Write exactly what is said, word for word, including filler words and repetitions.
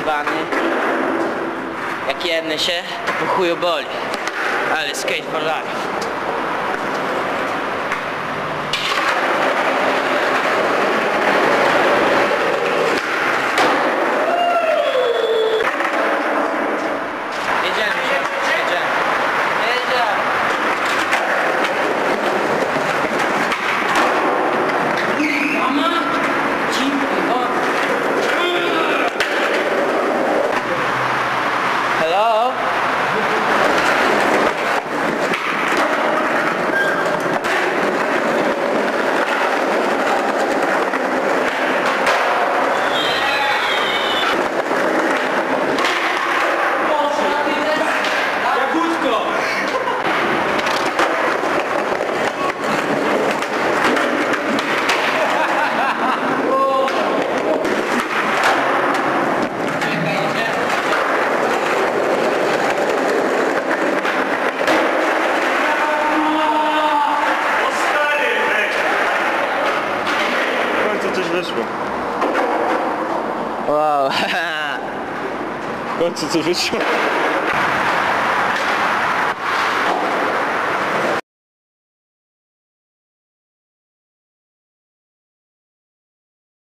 zjebany. Jak jedny się, to po chuju boli. Ale skate for life. Hello? Wyszło. Wow. W końcu coś wyszło.